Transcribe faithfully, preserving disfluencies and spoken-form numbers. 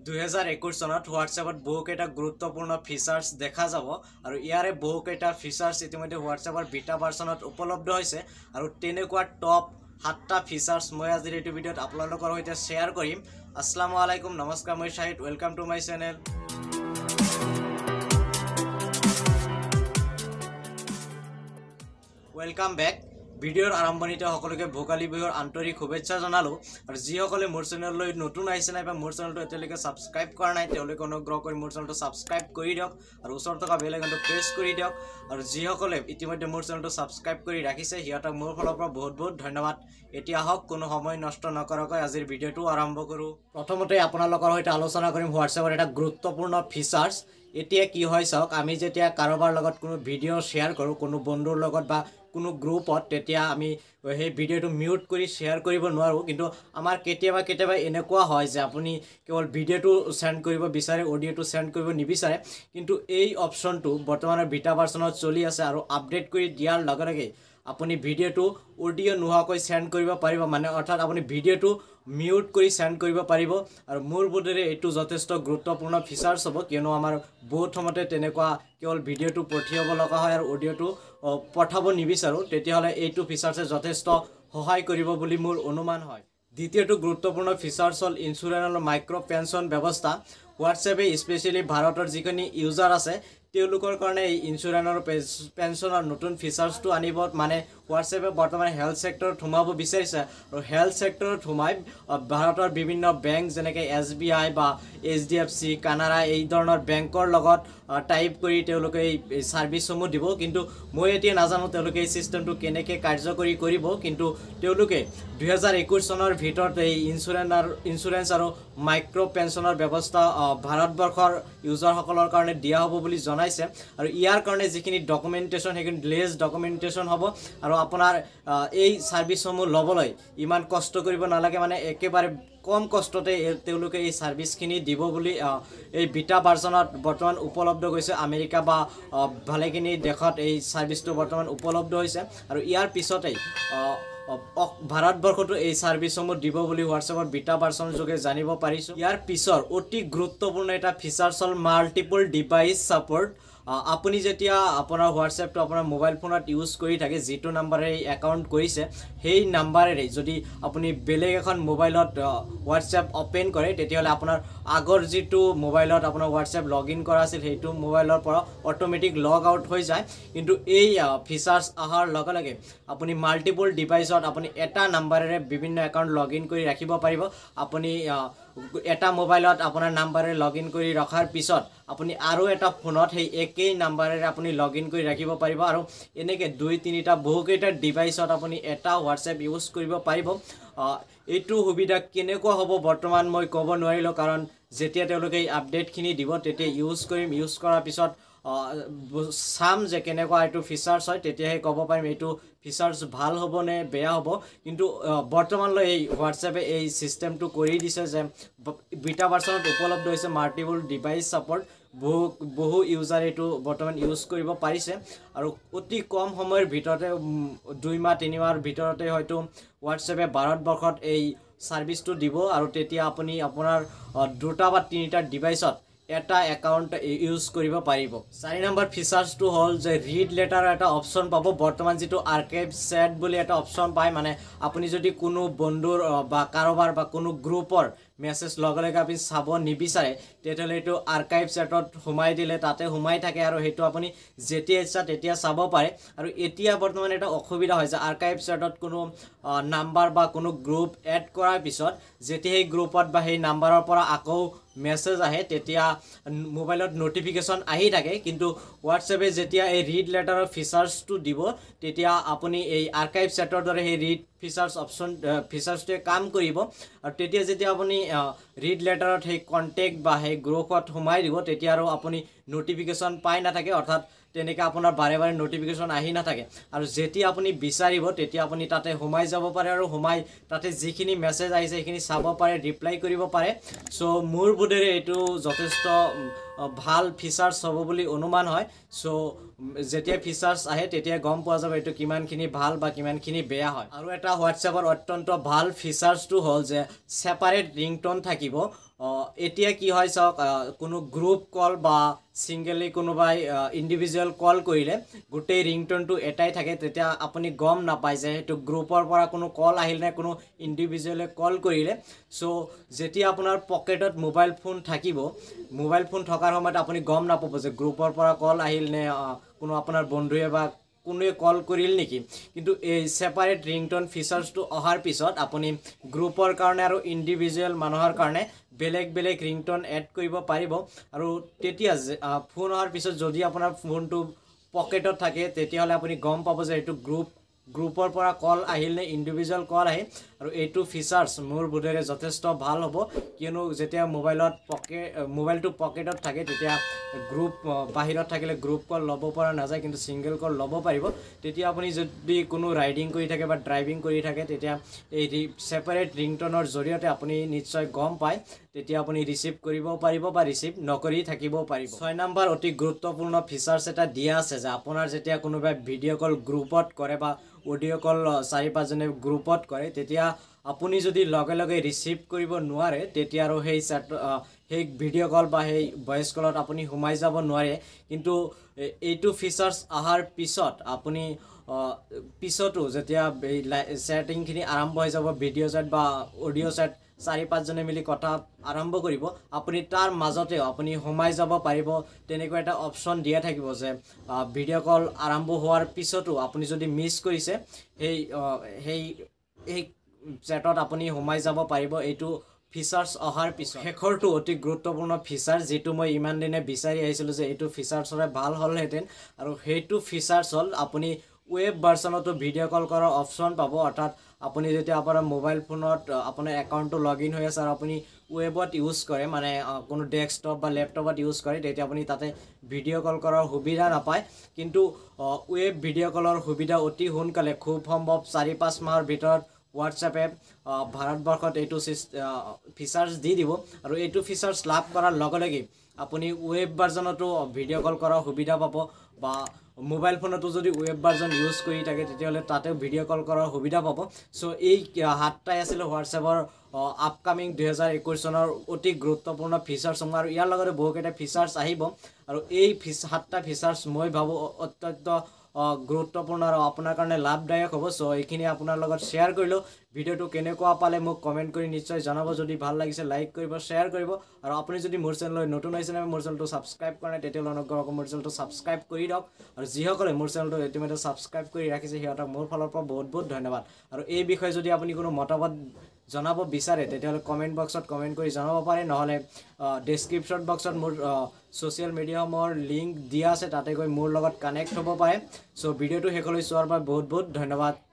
দুই হাজাৰ একৈশ চনত হোৱাটছএপত বহুকেইটা গুৰুত্বপূৰ্ণ ফিচাৰ্ছ দেখা যাব আৰু ইয়াৰে বহুকেইটা ফিচাৰ্ছ ইতিমধ্যে হোৱাটছএপৰ বিটা ভাৰ্চনত উপলব্ধ হৈছে আৰু তেনেকুৱা টপ সাতটা ফিচাৰ্ছ মই আজিৰ এইটো ভিডিঅ'ত আপোনালোকৰ সৈতে শ্বেয়াৰ কৰিম। আসসালামু আলাইকুম, নমস্কাৰ, মই Shahid, welcome to my channel. Welcome back. ভিডিঅ'ৰ আৰম্ভণিতে সকলোকে ভোগালী বিহুৰ আন্তৰিক শুভেচ্ছা জনালোঁ আৰু যিসকলে মোৰ চেনেললৈ নতুন আহিছে নাই বা মোৰ চেনেলটো এতিয়ালৈকে ছাবস্ক্ৰাইব কৰা নাই তেওঁলোকে অনুগ্ৰহ কৰি মোৰ চেনেলটো ছাবস্ক্ৰাইব কৰি দিয়ক আৰু ওচৰত থকা বেল আইকনটো প্ৰেছ কৰি দিয়ক আৰু যিসকলে ইতিমধ্যে মোৰ চেনেলটো ছাবস্ক্ৰাইব কৰি ৰাখিছে সিহঁতক মোৰ ফালৰ পৰা বহুত বহুত ধন্যবাদ। এতিয়া হওক কোনো সময় নষ্ট নকৰাকৈ আজিৰ ভিডিঅ'টো আৰম্ভ কৰোঁ। প্ৰথমতে আপোনালোকৰ সৈতে আলোচনা কৰিম হোৱাটছএপৰ এটা গুৰুত্বপূৰ্ণ ফিচাৰ্ছ। এতিয়া কি হয় চাওক, আমি যেতিয়া কাৰোবাৰ লগত কোনো ভিডিঅ' শ্বেয়াৰ কৰোঁ কোনো বন্ধুৰ লগত বা কোনো গ্ৰুপত, তেতিয়া আমি সেই ভিডিঅ'টো মিউট কৰি শ্বেয়াৰ কৰিব নোৱাৰোঁ। কিন্তু আমাৰ কেতিয়াবা কেতিয়াবা এনেকুৱা হয় যে আপুনি কেৱল ভিডিঅ'টো চেণ্ড কৰিব বিচাৰে, অডিঅ'টো চেণ্ড কৰিব নিবিচাৰে, কিন্তু এই অপশ্যনটো বৰ্তমানৰ বিটা ভাৰ্চনত চলি আছে আৰু আপডেট কৰি দিয়াৰ লগে লগে আপুনি ভিডিঅ'টো অডিঅ' নোহোৱাকৈ চেণ্ড কৰিব পাৰিব, মানে অৰ্থাৎ আপুনি ভিডিঅ'টো মিউট কৰি চেণ্ড কৰিব পাৰিব। আৰু মোৰ বোধেৰে এইটো যথেষ্ট গুৰুত্বপূৰ্ণ ফিচাৰ্ছ হ'ব, কিয়নো আমাৰ বহুত সময়তে তেনেকুৱা কেৱল ভিডিঅ'টো পঠিয়াব লগা হয় আৰু অডিঅ'টো পঠাব নিবিচাৰোঁ, তেতিয়াহ'লে এইটো ফিচাৰ্ছে যথেষ্ট সহায় কৰিব বুলি মোৰ অনুমান হয়। দ্বিতীয়টো গুৰুত্বপূৰ্ণ ফিচাৰ্ছ হ'ল ইঞ্চুৰেঞ্চ আৰু মাইক্ৰ' পেঞ্চন ব্যৱস্থা। হোৱাটছএপে স্পেচিয়েলি ভাৰতৰ যিখিনি ইউজাৰ আছে তেওঁলোকৰ কাৰণে এই ইঞ্চুৰেঞ্চ আৰু পেঞ্চনৰ নতুন ফিচাৰ্ছটো আনিব, মানে হোৱাটছএপে বৰ্তমান হেল্থ ছেক্টৰত সোমাব বিচাৰিছে আৰু হেল্থ ছেক্টৰত সোমাই ভাৰতৰ বিভিন্ন বেংক যেনেকৈ এছ বি আই বা H D F C, Canara এই ধৰণৰ বেংকৰ লগত টাইপ কৰি তেওঁলোকে এই ছাৰ্ভিচসমূহ দিব। কিন্তু মই এতিয়া নাজানো তেওঁলোকে এই ছিষ্টেমটো কেনেকৈ কাৰ্যকৰী কৰিব, কিন্তু তেওঁলোকে দুহেজাৰ একৈছ চনৰ ভিতৰত এই ইঞ্চুৰেঞ্চ আৰু ইঞ্চুৰেঞ্চ আৰু মাইক্ৰ' পেঞ্চনৰ ব্যৱস্থা ভাৰতবৰ্ষৰ ইউজাৰসকলৰ কাৰণে দিয়া হ'ব বুলি জনাইছে আৰু ইয়াৰ কাৰণে যিখিনি ডকুমেণ্টেশ্যন সেইখিনি লেছ ডকুমেণ্টেশ্যন হ'ব আৰু আপোনাৰ এই ছাৰ্ভিচসমূহ ল'বলৈ ইমান কষ্ট কৰিব নালাগে, মানে একেবাৰে কম কষ্টতে তেওঁলোকে এই ছাৰ্ভিচখিনি দিব বুলি এই বিটা ভাৰ্চনত বৰ্তমান উপলব্ধ হৈছে। আমেৰিকা বা ভালেখিনি দেশত এই ছাৰ্ভিচটো বৰ্তমান উপলব্ধ হৈছে আৰু ইয়াৰ পিছতেই ভাৰতবৰ্ষতো এই ছাৰ্ভিচসমূহ দিব বুলি হোৱাটছএপৰ বিটা ভাৰ্চনৰ যোগে জানিব পাৰিছোঁ। ইয়াৰ পিছৰ অতি গুৰুত্বপূৰ্ণ এটা ফিচাৰ্ছ হ'ল মাল্টিপল ডিভাইচ ছাপৰ্ট। আপুনি যেতিয়া আপোনাৰ হোৱাটছএপটো আপোনাৰ মোবাইল ফোনত ইউজ কৰি থাকে, যিটো নাম্বাৰেৰে একাউণ্ট কৰিছে সেই নাম্বাৰেৰে যদি আপুনি বেলেগ এখন মোবাইলত হোৱাটছএপ অ'পেন কৰে, তেতিয়াহ'লে আপোনাৰ আগৰ যিটো মোবাইলত আপোনাৰ হোৱাটছএপ লগ ইন কৰা আছিল সেইটো মোবাইলৰ পৰা অট'মেটিক লগ আউট হৈ যায়। কিন্তু এই ফিচাৰ্ছ অহাৰ লগে লগে আপুনি মাল্টিপল ডিভাইচত আপুনি এটা নাম্বাৰেৰে বিভিন্ন একাউণ্ট লগ ইন কৰি ৰাখিব পাৰিব। আপুনি এটা মোবাইলত আপোনাৰ নাম্বাৰেৰে লগ ইন কৰি ৰখাৰ পিছত আপুনি আৰু এটা ফোনত সেই একেই নাম্বাৰেৰে আপুনি লগ ইন কৰি ৰাখিব পাৰিব আৰু এনেকৈ দুই তিনিটা বহুকেইটা ডিভাইচত আপুনি এটা হোৱাটছএপ ইউজ কৰিব পাৰিব। এইটো সুবিধা কেনেকুৱা হ'ব বৰ্তমান মই ক'ব নোৱাৰিলোঁ, কাৰণ যেতিয়া তেওঁলোকে এই আপডেটখিনি দিব তেতিয়া ইউজ কৰিম, ইউজ কৰাৰ পিছত চাম যে কেনেকুৱা এইটো ফিচাৰ্ছ হয়, তেতিয়াহে ক'ব পাৰিম এইটো ফিচাৰ্ছ ভাল হ'ব নে বেয়া হ'ব। কিন্তু বৰ্তমানলৈ এই হোৱাটছএপে এই ছিষ্টেমটো কৰি দিছে যে বিটা ভাৰ্চনত উপলব্ধ হৈছে মাল্টিপল ডিভাইচ ছাপৰ্ট। বহু বহু ইউজাৰ এইটো বৰ্তমান ইউজ কৰিব পাৰিছে আৰু অতি কম সময়ৰ ভিতৰতে দুই মাহ তিনি মাহৰ ভিতৰতে হয়তো হোৱাটছএপে ভাৰতবৰ্ষত এই ছাৰ্ভিচটো দিব আৰু তেতিয়া আপুনি আপোনাৰ দুটা বা তিনিটা ডিভাইচত এটা একাউণ্ট ইউজ কৰিব পাৰিব। চাৰি নম্বৰ ফিচাৰ্ছটো হ'ল যে ৰিড লেটাৰ এটা অপশ্যন পাব। বৰ্তমান যিটো আৰ্কাইভ চেট বুলি এটা অপশ্যন পায়, মানে আপুনি যদি কোনো বন্ধুৰ বা কাৰোবাৰ বা কোনো গ্ৰুপৰ মেছেজ লগে লগে আপুনি চাব নিবিচাৰে, তেতিয়াহ'লে এইটো আৰ্কাইভ চেটত সোমাই দিলে তাতে সোমাই থাকে আৰু সেইটো আপুনি যেতিয়া ইচ্ছা তেতিয়া চাব পাৰে। আৰু এতিয়া বৰ্তমান এটা অসুবিধা হৈছে, আৰ্কাইভ চেটত কোনো নাম্বাৰ বা কোনো গ্ৰুপ এড কৰাৰ পিছত যেতিয়া সেই গ্ৰুপত বা সেই নাম্বাৰৰ পৰা আকৌ মেছেজ আহে তেতিয়া মোবাইলত নটিফিকেশ্যন আহি থাকে, কিন্তু হোৱাটছএপে যেতিয়া এই ৰিড লেটাৰৰ ফিচাৰ্ছটো দিব তেতিয়া আপুনি এই আৰ্কাইভ চেটৰ দৰে সেই ৰিড ফিচাৰ্ছ অপশ্যন ফিচাৰ্ছটোৱে কাম কৰিব আৰু তেতিয়া যেতিয়া আপুনি ৰিড লেটাৰত সেই কণ্টেক্ট বা সেই গ্ৰুপত সোমাই দিব তেতিয়া আৰু আপুনি নটিফিকেশ্যন পাই নাথাকে, অৰ্থাৎ তেনেকৈ আপোনাৰ বাৰে বাৰে নটিফিকেশ্যন আহি নাথাকে আৰু যেতিয়া আপুনি বিচাৰিব তেতিয়া আপুনি তাতে সোমাই যাব পাৰে আৰু সোমাই তাতে যিখিনি মেছেজ আহিছে সেইখিনি চাব পাৰে, ৰিপ্লাই কৰিব পাৰে। চ' মোৰ বোধেৰে এইটো যথেষ্ট ভাল ফিচাৰ্ছ হ'ব বুলি অনুমান হয় সো যেতিয়া ফিচাৰ্ছ আহে তেতিয়া গম পোৱা যাব এটো কিমানখিনি ভাল বা কিমানখিনি বেয়া হয় আৰু এটা হোৱাটছএপৰ অত্যন্ত ভাল ফিচাৰ্ছটো হ'ল যে সেপাৰেট ৰিংটোন থাকিব এতিয়া কি হয় চাওক কোনো গ্ৰুপ কল বা সিঙ্গেলি কোনোবাই ইন্ডিভিজুৱেল কল কৰিলে গোটেই ৰিংটোনটো এটাই থাকে তেতিয়া আপুনি গম নাপায় যে হেতু গ্ৰুপৰ পৰা কোনো কল আহিল নে কোনো ইন্ডিভিজুৱেলে কল কৰিলে সো যেতিয়া আপোনাৰ পকেটত মোবাইল ফোন থাকিব মোবাইল ফোন থকাৰ সময়ত আপুনি গম নাপাব যে গ্ৰুপৰ পৰা কল আহিল নে কোনো আপোনাৰ বন্ধুৱে বা কোনে কল কৰিল নেকি কিন্তু এই সেপাৰেট ৰিংটোন ফিচাৰ্ছটো অহাৰ পিছত আপুনি গ্ৰুপৰ কাৰণে আৰু ইন্ডিভিজুৱেল মানুহৰ কাৰণে বেলেগ বেলেগ ৰিংটোন এড কৰিব পাৰিব আৰু তেতিয়া ফোন অহাৰ পিছত যদি আপোনাৰ ফোনটো পকেটত থাকে তেতিয়া হলে আপুনি গম পাব যে এটো গ্ৰুপ গ্ৰুপৰ পৰা কল আহিল নে ইন্ডিভিজুৱেল কল আহিল আৰু এইটো ফিচাৰ্ছ মোৰ বুধেৰে যথেষ্ট ভাল হ'ব কিয়নো যেতিয়া মোবাইলত পকেট মোবাইলটো পকেটত থাকে তেতিয়া গ্ৰুপ বাহিৰত থাকিলে গ্ৰুপ কল ল'ব পৰা নাযায় কিন্তু সিঙ্গেল কল ল'ব পাৰিব তেতিয়া আপুনি যদি কোনো ৰাইডিং কৰি থাকে বা ড্ৰাইভিং কৰি থাকে তেতিয়া এই সেপাৰেট ৰিংটোনৰ জৰিয়তে আপুনি নিশ্চয় গম পায় তেতিয়া আপুনি ৰিসিভ কৰিব পাৰিব বা ৰিসিভ নকৰি থাকিব পাৰিব ছয় নম্বৰ অতি গুৰুত্বপূৰ্ণ ফিচাৰ্ছ এটা দিয়া আছে যে আপোনাৰ যেতিয়া কোনোবাই ভিডিঅ' কল গ্ৰুপত কৰে বা অডিঅ' কল চাৰি পাঁচজনে গ্ৰুপত কৰে তেতিয়া আপুনি যদি লগে লগে ৰিসিভ কৰিব নোৱাৰে তেতিয়া আৰু সেই সেই ভিডিঅ' কল বা সেই ভয়েস কলত আপুনি সোমাই যাব নোৱাৰে কিন্তু এইটো ফিচাৰ্ছ আহাৰ পিছত আপুনি পিছতো যেতিয়া সেটিংখিনি আৰম্ভ হৈ যাব ভিডিঅ' সেট বা অডিঅ' সেট চাৰি পাঁচজনে মিলি কথা আৰম্ভ কৰিব আপুনি তাৰ মাজতে আপুনি সোমাই যাব পাৰিব তেনেকৈ এটা অপচন দিয়া থাকিব যে ভিডিঅ' কল আৰম্ভ হোৱাৰ পিছতো আপুনি যদি মিছ কৰিছে সেই সেই এই চেটত আপুনি সোমাই যাব পাৰিব এইটো ফিচাৰ্ছ অহাৰ পিছত শেষৰটো অতি গুৰুত্বপূৰ্ণ ফিচাৰ যেটো মই ইমান দিনে বিচাৰি আহিছিলো যে এইটো ফিচাৰ্ছৰে ভাল হ'লহেতেন আৰু সেইটো ফিচাৰ্ছ হ'ল আপুনি ওয়েব ভাৰ্চনতো ভিডিঅ' কল কৰাৰ অপচন পাব অৰ্থাৎ আপুনি যেতিয়া আপোনাৰ মোবাইল ফোনত আপোনাৰ একাউণ্টটো লগইন হৈ আছে আৰু আপুনি ওয়েবত ইউজ কৰে মানে কোনো ডেস্কটপ বা ল্যাপটপত ইউজ কৰে তেতিয়া আপুনি তাতে ভিডিঅ' কল কৰাৰ সুবিধা নাপায় কিন্তু ওয়েব ভিডিঅ' কলৰ সুবিধা অতি সোনকালে খুব সম্ভৱ চাৰি পাঁচ মাহৰ ভিতৰত হোৱাটছএপে ভাৰতবৰ্ষত এইটো ফিচাৰ্ছ দি দিব আৰু এইটো ফিচাৰ্ছ লাভ কৰাৰ লগে লগে আপুনি ওয়েব ভাৰ্চনতো ভিডিঅ' কল কৰাৰ সুবিধা পাব বা মোবাইল ফোনতো যদি ওয়েব ভাৰ্জন ইউজ কৰি থাকে তেতিয়াহলে তাতে ভিডিঅ' কল কৰাৰ সুবিধা পাব সো এই হাতটাই আছিল হোৱাটছএপৰ আপকামিং দুই হাজাৰ একৈশ চনৰ অতি গুৰুত্বপূৰ্ণ ফিচাৰ্ছ আৰু ইয়াৰ লগতে বহুকেইটা ফিচাৰ্ছ আহিব আৰু এই সাতটা ফিচাৰ্ছ মই ভাবো অত্যন্ত গুৰুত্বপূৰ্ণ আৰু আপোনাৰ কাৰণে লাভদায়ক হ'ব সো এইখিনি আপোনাৰ লগত শেয়াৰ কৰিলো ভিডিঅ'টো কেনেকুৱা পালে মোক কমেন্ট কৰি নিশ্চয় জনাব যদি ভাল লাগিছে লাইক কৰিব শেয়াৰ কৰিব আৰু আপুনি যদি মোৰ চেনেললৈ নতুন হৈছে না মোৰ চেনেলটো সাবস্ক্ৰাইব কৰা নাই তেতিয়া অনুগ্ৰহ কৰি মোৰ চেনেলটো সাবস্ক্ৰাইব কৰি দিয়ক আৰু যিসকলে মোৰ চেনেলটো ইতিমধ্যে সাবস্ক্ৰাইব কৰি ৰাখিছে সিহঁতক মোৰ ফালৰ পৰা বহুত বহুত ধন্যবাদ আৰু এই বিষয়ে যদি আপুনি কোনো মতামত জনাব বিচাৰে তেতিয়াহলে কমেন্ট বক্সত কমেন্ট কৰি জনাব পাৰে নহলে ডেসক্ৰিপচন বক্সত মোৰ সোশ্যাল মিডিয়ামৰ লিংক দিয়া আছে তাতে গৈ মোৰ লগত কানেক্ট হ'ব পাৰে সো ভিডিঅ'টো শেষলৈ চোৱাৰ বাবে বহুত বহুত ধন্যবাদ